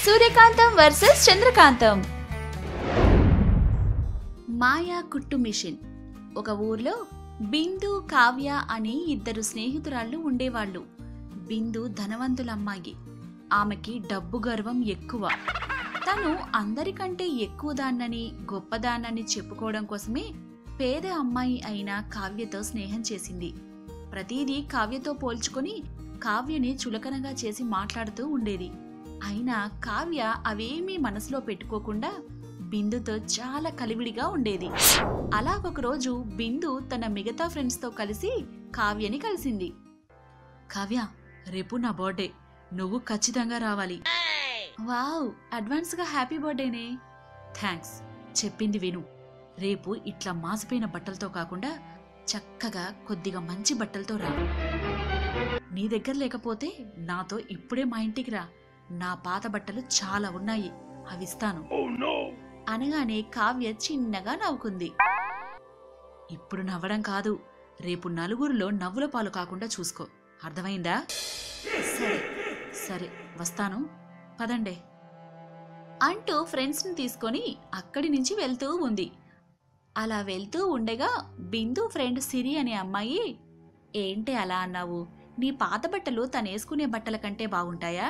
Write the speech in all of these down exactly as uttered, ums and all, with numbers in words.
సూర్యకాంతం versus చంద్రకాంతం. మాయా కుట్టు machine. ఒక ఊర్లో బిందు, కావ్య అని ఇద్దరు స్నేహితురాళ్ళు ఉండేవాళ్ళు. బిందు ధనవంతులమ్మాయి. ఆమెకి డబ్బు గర్వం ఎక్కువ. తను అందరికంటే ఎక్కువ దాన్నని, గొప్పదాన్నని చెప్పుకోవడం కోసమే పేద అమ్మాయి అయిన కావ్యతో స్నేహం చేసింది. ప్రతిదీ కావ్యతో పోల్చుకొని కావ్యని చులకనగా చేసి మాట్లాడుతూ ఉండేది. అయినా కావ్య అవేమీ మనసులో పెట్టుకోకుండా బిందుతో చాలా కలివిడిగా ఉండేది. అలా ఒకరోజు బిందు తన మిగతా ఫ్రెండ్స్తో కలిసి కావ్యని కలిసింది. కావ్య, రేపు నా బర్త్డే, నువ్వు ఖచ్చితంగా రావాలి. వావ్, అడ్వాన్స్గా హ్యాపీ బర్త్డేనే. థ్యాంక్స్. చెప్పింది విను. రేపు ఇట్లా మాసిపోయిన బట్టలతో కాకుండా చక్కగా కొద్దిగా మంచి బట్టలతో రా. నీ దగ్గర లేకపోతే నాతో ఇప్పుడే మా ఇంటికి రా. నా పాత బట్టలు చాలా ఉన్నాయి, అవిస్తాను. అనగానే కావ్య చిన్నగా నవ్వుకుంది. ఇప్పుడు నవ్వడం కాదు, రేపు నలుగురిలో నవ్వుల పాలు కాకుండా చూసుకో, అర్థమైందా? సరే సరే, వస్తాను, పదండే అంటూ ఫ్రెండ్స్ని తీసుకొని అక్కడి నుంచి వెళ్తూ ఉంది. అలా వెళ్తూ ఉండగా బిందు ఫ్రెండ్ సిరి అనే అమ్మాయి, ఏంటి అలా అన్నావు? నీ పాత బట్టలు తనేసుకునే బట్టల కంటే బాగుంటాయా?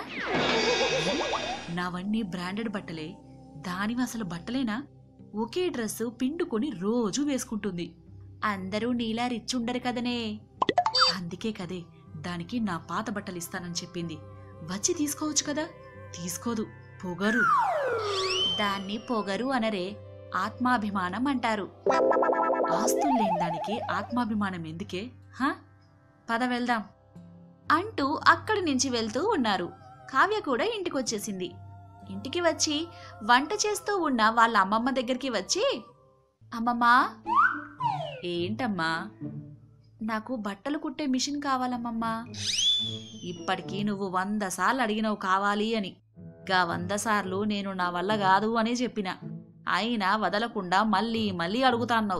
నావన్నీ బ్రాండెడ్ బట్టలే, దానివి అసలు బట్టలేనా? ఒకే డ్రెస్సు పిండుకొని రోజూ వేసుకుంటుంది. అందరూ నీలా రిచ్చుండరు కదనే. అందుకే కదే దానికి నా పాత బట్టలు ఇస్తానని చెప్పింది. వచ్చి తీసుకోవచ్చు కదా. తీసుకోదు, పొగరు. దాన్ని పొగరు అనరే, ఆత్మాభిమానం అంటారు. ఆస్తుల్లేని దానికి ఆత్మాభిమానం ఎందుకే? హా, పద వెళ్దాం అంటూ అక్కడి నుంచి వెళ్తూ ఉన్నారు. కావ్య కూడా ఇంటికొచ్చేసింది. ఇంటికి వచ్చి వంట చేస్తూ ఉన్న వాళ్ళ అమ్మమ్మ దగ్గరికి వచ్చి, అమ్మమ్మా. ఏంటమ్మా? నాకు బట్టలు కుట్టే మిషన్ కావాలమ్మమ్మా. ఇప్పటికీ నువ్వు వంద సార్లు అడిగినవు కావాలి అని. గా వంద సార్లు నేను నా వల్ల కాదు అనే చెప్పిన. అయినా వదలకుండా మళ్ళీ మళ్ళీ అడుగుతాన్నావు.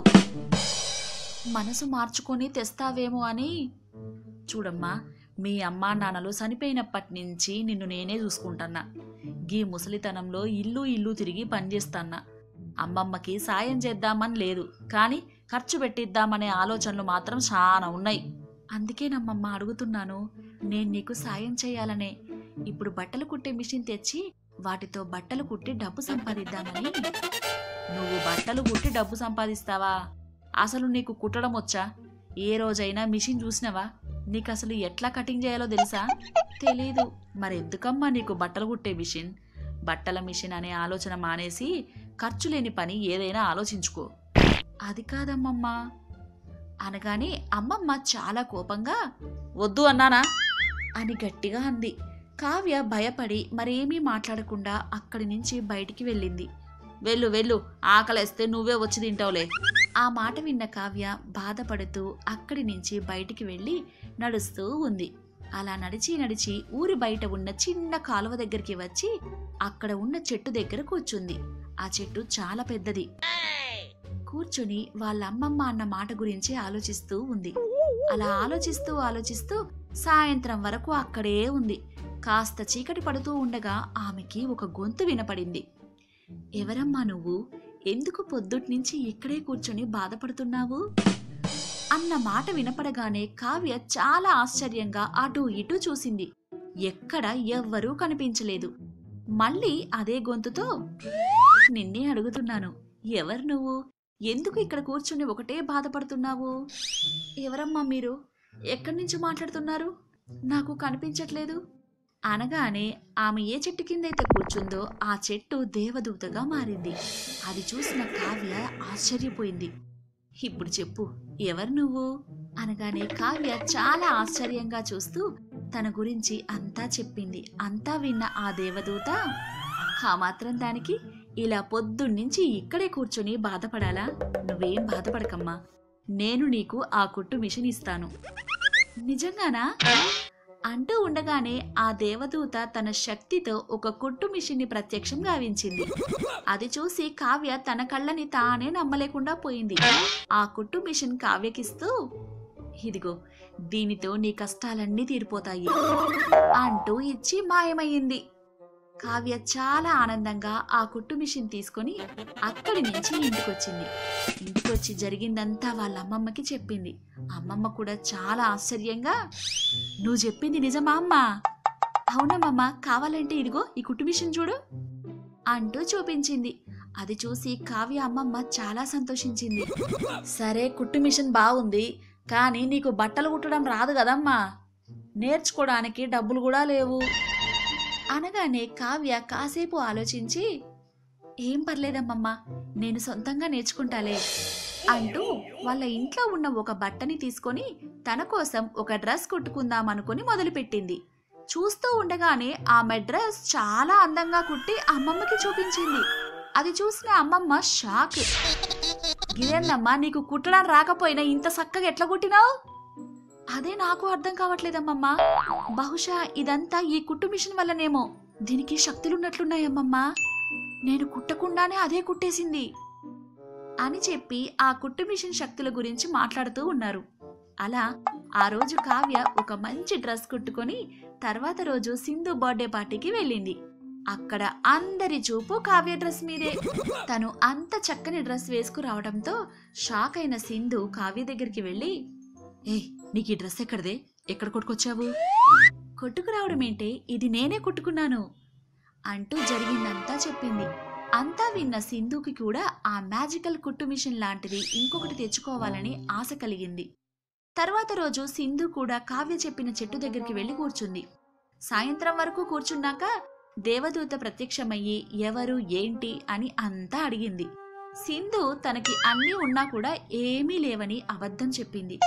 మనసు మార్చుకొని తెస్తావేమో అని. చూడమ్మా, మీ అమ్మా నాన్నలు చనిపోయినప్పటి నుంచి నిన్ను నేనే చూసుకుంటున్నా. గీ ముసలితనంలో ఇల్లు ఇల్లు తిరిగి పనిచేస్తాన్నా. అమ్మమ్మకి సాయం చేద్దామని లేదు, కానీ ఖర్చు పెట్టిద్దామనే ఆలోచనలు మాత్రం చాలా ఉన్నాయి. అందుకేనమ్మమ్మ అడుగుతున్నాను, నేను నీకు సాయం చేయాలనే. ఇప్పుడు బట్టలు కుట్టే మిషన్ తెచ్చి వాటితో బట్టలు కుట్టి డబ్బు సంపాదిద్దామని. నువ్వు బట్టలు కుట్టి డబ్బు సంపాదిస్తావా? అసలు నీకు కుట్టడం వచ్చా? ఏ రోజైనా మిషన్ చూసినవా? నీకు అసలు ఎట్లా కటింగ్ చేయాలో తెలుసా? తెలీదు. మరెందుకమ్మా నీకు బట్టలు కుట్టే మిషన్? బట్టల మిషన్ అనే ఆలోచన మానేసి ఖర్చు లేని పని ఏదైనా ఆలోచించుకో. అది కాదమ్మమ్మా అనగానే అమ్మమ్మ చాలా కోపంగా, వద్దు అన్నానా అని గట్టిగా అంది. కావ్య భయపడి మరేమీ మాట్లాడకుండా అక్కడి నుంచి బయటికి వెళ్ళింది. వెళ్ళు వెళ్ళు, ఆకలేస్తే నువ్వే వచ్చి తింటావులే. ఆ మాట విన్న కావ్య బాధపడుతూ అక్కడి నుంచి బయటికి వెళ్ళి నడుస్తూ ఉంది. అలా నడిచి నడిచి ఊరి బయట ఉన్న చిన్న కాలువ దగ్గరికి వచ్చి అక్కడ ఉన్న చెట్టు దగ్గర కూర్చుంది. ఆ చెట్టు చాలా పెద్దది. కూర్చుని వాళ్ళ అమ్మమ్మ అన్న మాట గురించి ఆలోచిస్తూ ఉంది. అలా ఆలోచిస్తూ ఆలోచిస్తూ సాయంత్రం వరకు అక్కడే ఉంది. కాస్త చీకటి పడుతూ ఉండగా ఆమెకి ఒక గొంతు వినపడింది. ఎవరమ్మా నువ్వు? ఎందుకు పొద్దుట్నుంచి ఇక్కడే కూర్చొని బాధపడుతున్నావు అన్న మాట వినపడగానే కావ్య చాలా ఆశ్చర్యంగా అటూ ఇటూ చూసింది. ఎక్కడ ఎవ్వరూ కనిపించలేదు. మళ్ళీ అదే గొంతుతో, నిన్నే అడుగుతున్నాను, ఎవరు నువ్వు? ఎందుకు ఇక్కడ కూర్చుని ఒకటే బాధపడుతున్నావు? ఎవరమ్మా మీరు? ఎక్కడి నుంచి మాట్లాడుతున్నారు? నాకు కనిపించట్లేదు అనగానే ఆమె ఏ చెట్టు కిందైతే కూర్చుందో ఆ చెట్టు దేవదూతగా మారింది. అది చూసిన కావ్య ఆశ్చర్యపోయింది. ఇప్పుడు చెప్పు, ఎవరు నువ్వు అనగానే కావ్య చాలా ఆశ్చర్యంగా చూస్తూ తన గురించి అంతా చెప్పింది. అంతా విన్న ఆ దేవదూత, ఆ మాత్రం దానికి ఇలా పొద్దున్నుంచి ఇక్కడే కూర్చొని బాధపడాలా? నువ్వేం బాధపడకమ్మా, నేను నీకు ఆ కుట్టు మిషన్ ఇస్తాను. నిజంగానా అంటూ ఉండగానే ఆ దేవదూత తన శక్తితో ఒక కుట్టు మిషన్ని ప్రత్యక్షం గావించింది. అది చూసి కావ్య తన కళ్ళని తానే నమ్మలేకుండా పోయింది. ఆ కుట్టు మిషన్ కావ్యకిస్తూ, ఇదిగో, దీనితో నీ కష్టాలన్నీ తీరిపోతాయి అంటూ ఇచ్చి మాయమయ్యింది. కావ్య చాలా ఆనందంగా ఆ కుట్టు మిషన్ తీసుకొని అక్కడి నుంచి ఇంటికొచ్చింది. ఇంటికొచ్చి జరిగిందంతా వాళ్ళ అమ్మమ్మకి చెప్పింది. అమ్మమ్మ కూడా చాలా ఆశ్చర్యంగా, నువ్వు చెప్పింది నిజమా అమ్మా? అవునమ్మమ్మ, కావాలంటే ఇదిగో ఈ కుట్టు మిషన్ చూడు అంటూ చూపించింది. అది చూసి కావ్య అమ్మమ్మ చాలా సంతోషించింది. సరే, కుట్టు మిషన్ బాగుంది, కానీ నీకు బట్టలు కుట్టడం రాదు కదమ్మా, నేర్చుకోవడానికి డబ్బులు కూడా లేవు అనగానే కావ్య కాసేపు ఆలోచించి, ఏం పర్లేదమ్మమ్మ, నేను సొంతంగా నేర్చుకుంటాలే అంటూ వాళ్ళ ఇంట్లో ఉన్న ఒక బట్టని తీసుకొని తన కోసం ఒక డ్రెస్ కుట్టుకుందామనుకుని మొదలుపెట్టింది. చూస్తూ ఉండగానే ఆమె డ్రెస్ చాలా అందంగా కుట్టి అమ్మమ్మకి చూపించింది. అది చూసిన అమ్మమ్మ షాక్. ఇదేందమ్మా, నీకు కుట్టడం రాకపోయినా ఇంత చక్కగా ఎట్లా కుట్టినావు? అదే నాకు అర్థం కావట్లేదమ్మమ్మా. బహుశా ఇదంతా ఈ కుట్టు మిషన్ వల్లనేమో. దీనికి శక్తులున్నట్లున్నాయమ్మమ్మా. నేను కుట్టకుండానే అదే కుట్టేసింది అని చెప్పి ఆ కుట్టు మిషన్ శక్తుల గురించి మాట్లాడుతూ ఉన్నారు. అలా ఆ రోజు కావ్య ఒక మంచి డ్రెస్ కుట్టుకొని తర్వాత రోజు సింధు బర్త్డే పార్టీకి వెళ్ళింది. అక్కడ అందరి చూపు కావ్య డ్రెస్ మీదే. తను అంత చక్కని డ్రెస్ వేసుకురావడంతో షాక్ అయిన సింధు కావ్య దగ్గరికి వెళ్ళి, ఏ నీకు ఈ డ్రెస్ ఎక్కడదే, ఎక్కడ కొట్టుకొచ్చావు? కొట్టుకురావడం ఏంటే, ఇది నేనే కుట్టుకున్నాను అంటూ జరిగిందంతా చెప్పింది. అంతా విన్న సింధుకి కూడా ఆ మ్యాజికల్ కుట్టు మిషన్ లాంటిది ఇంకొకటి తెచ్చుకోవాలని ఆశ కలిగింది. తర్వాత రోజు సింధు కూడా కావ్య చెప్పిన చెట్టు దగ్గరికి వెళ్లి కూర్చుంది. సాయంత్రం వరకు కూర్చున్నాక దేవదూత ప్రత్యక్షమయ్యి ఎవరు ఏంటి అని అంతా అడిగింది. సింధు తనకి అన్నీ ఉన్నా కూడా ఏమీ లేవని అబద్ధం చెప్పింది.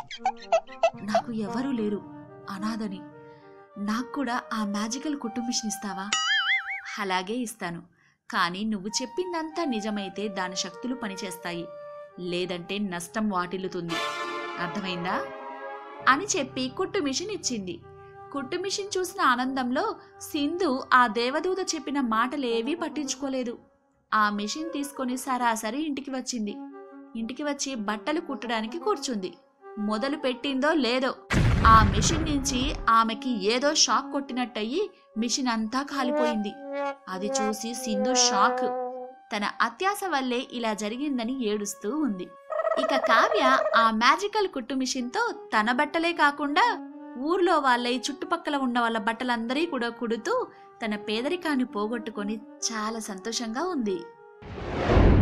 నాకు ఎవరూ లేరు, అనాథని. నాకు కూడా ఆ మ్యాజికల్ కుట్టు మిషన్ ఇస్తావా? అలాగే ఇస్తాను, కానీ నువ్వు చెప్పిందంతా నిజమైతే దాని శక్తులు పనిచేస్తాయి, లేదంటే నష్టం వాటిల్లుతుంది, అర్థమైందా అని చెప్పి కుట్టు మిషన్ ఇచ్చింది. కుట్టు మిషన్ చూసిన ఆనందంలో సింధు ఆ దేవదూత చెప్పిన మాటలేవీ పట్టించుకోలేదు. ఆ మిషన్ తీసుకొని సరాసరి ఇంటికి వచ్చింది. ఇంటికి వచ్చి బట్టలు కుట్టడానికి కూర్చుంది. మొదలు పెట్టిందో లేదో ఆ మిషన్ నుంచి ఆమెకి ఏదో షాక్ కొట్టినట్టయి మిషన్ అంతా కాలిపోయింది. అది చూసి సింధు షాక్. తన అత్యాశ వల్లే ఇలా జరిగిందని ఏడుస్తూ ఉంది. ఇక కావ్య ఆ మ్యాజికల్ కుట్టు మిషన్ తో తన బట్టలే కాకుండా ఊర్లో వాళ్ళ చుట్టుపక్కల ఉన్న వాళ్ళ బట్టలందరి కూడా కుడుతూ తన పేదరికాన్ని పోగొట్టుకొని చాలా సంతోషంగా ఉంది.